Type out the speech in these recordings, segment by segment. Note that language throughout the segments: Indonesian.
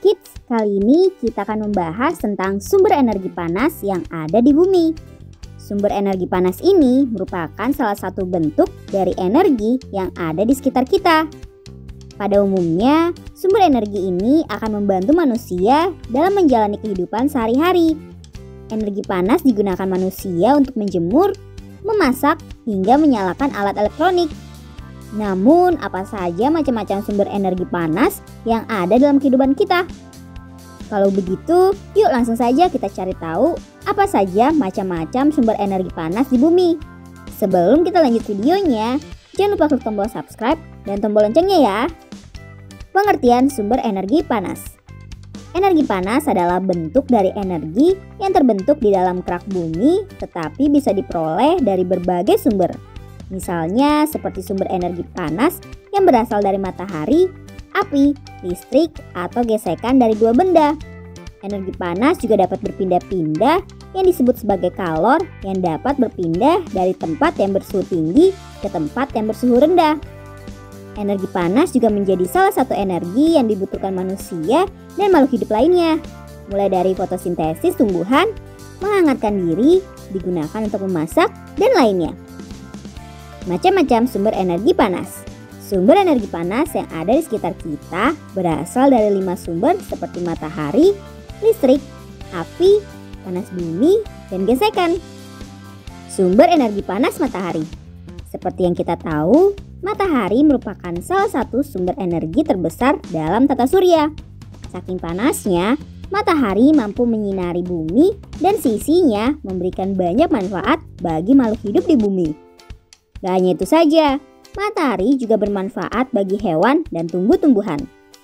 Kids, kali ini kita akan membahas tentang sumber energi panas yang ada di bumi. Sumber energi panas ini merupakan salah satu bentuk dari energi yang ada di sekitar kita. Pada umumnya, sumber energi ini akan membantu manusia dalam menjalani kehidupan sehari-hari. Energi panas digunakan manusia untuk menjemur, memasak, hingga menyalakan alat elektronik. Namun, apa saja macam-macam sumber energi panas yang ada dalam kehidupan kita? Kalau begitu, yuk langsung saja kita cari tahu apa saja macam-macam sumber energi panas di bumi. Sebelum kita lanjut videonya, jangan lupa klik tombol subscribe dan tombol loncengnya ya. Pengertian sumber energi panas. Energi panas adalah bentuk dari energi yang terbentuk di dalam kerak bumi tetapi bisa diperoleh dari berbagai sumber. Misalnya seperti sumber energi panas yang berasal dari matahari, api, listrik, atau gesekan dari dua benda. Energi panas juga dapat berpindah-pindah yang disebut sebagai kalor yang dapat berpindah dari tempat yang bersuhu tinggi ke tempat yang bersuhu rendah. Energi panas juga menjadi salah satu energi yang dibutuhkan manusia dan makhluk hidup lainnya. Mulai dari fotosintesis tumbuhan, menghangatkan diri, digunakan untuk memasak, dan lainnya. Macam-macam sumber energi panas. Sumber energi panas yang ada di sekitar kita berasal dari 5 sumber seperti matahari, listrik, api, panas bumi, dan gesekan. Sumber energi panas matahari. Seperti yang kita tahu, matahari merupakan salah satu sumber energi terbesar dalam tata surya. Saking panasnya, matahari mampu menyinari bumi dan sisinya memberikan banyak manfaat bagi makhluk hidup di bumi. Gak hanya itu saja, matahari juga bermanfaat bagi hewan dan tumbuh-tumbuhan.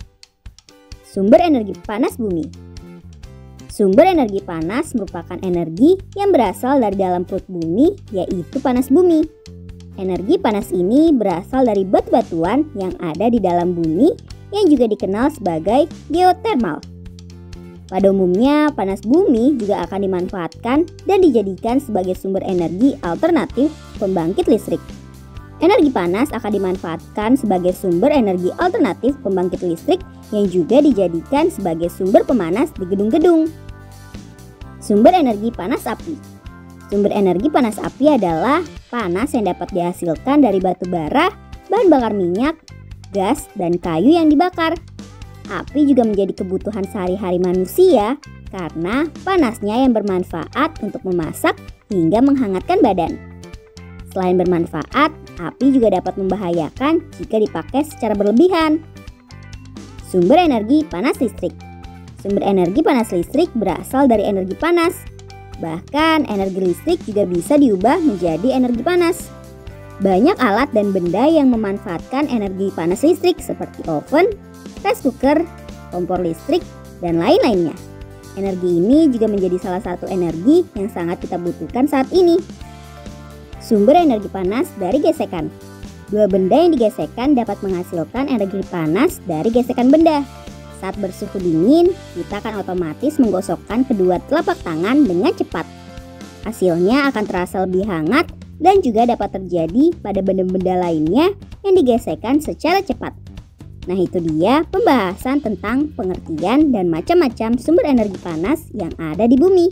Sumber energi panas bumi. Sumber energi panas merupakan energi yang berasal dari dalam perut bumi, yaitu panas bumi. Energi panas ini berasal dari batu-batuan yang ada di dalam bumi yang juga dikenal sebagai geotermal. Pada umumnya, panas bumi juga akan dimanfaatkan dan dijadikan sebagai sumber energi alternatif pembangkit listrik. Energi panas akan dimanfaatkan sebagai sumber energi alternatif pembangkit listrik yang juga dijadikan sebagai sumber pemanas di gedung-gedung. Sumber energi panas api. Sumber energi panas api adalah panas yang dapat dihasilkan dari batu bara, bahan bakar minyak, gas, dan kayu yang dibakar. Api juga menjadi kebutuhan sehari-hari manusia karena panasnya yang bermanfaat untuk memasak hingga menghangatkan badan. Selain bermanfaat, api juga dapat membahayakan jika dipakai secara berlebihan. Sumber energi panas listrik. Sumber energi panas listrik berasal dari energi panas. Bahkan energi listrik juga bisa diubah menjadi energi panas. Banyak alat dan benda yang memanfaatkan energi panas listrik seperti oven, rice cooker, kompor listrik, dan lain-lainnya. Energi ini juga menjadi salah satu energi yang sangat kita butuhkan saat ini. Sumber energi panas dari gesekan. Dua benda yang digesekkan dapat menghasilkan energi panas dari gesekan benda. Saat bersuhu dingin, kita akan otomatis menggosokkan kedua telapak tangan dengan cepat. Hasilnya akan terasa lebih hangat dan juga dapat terjadi pada benda-benda lainnya yang digesekkan secara cepat. Nah, itu dia pembahasan tentang pengertian dan macam-macam sumber energi panas yang ada di bumi.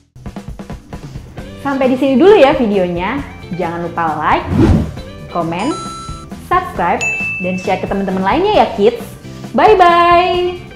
Sampai di sini dulu ya videonya. Jangan lupa like, komen, subscribe, dan share ke teman-teman lainnya ya kids. Bye-bye!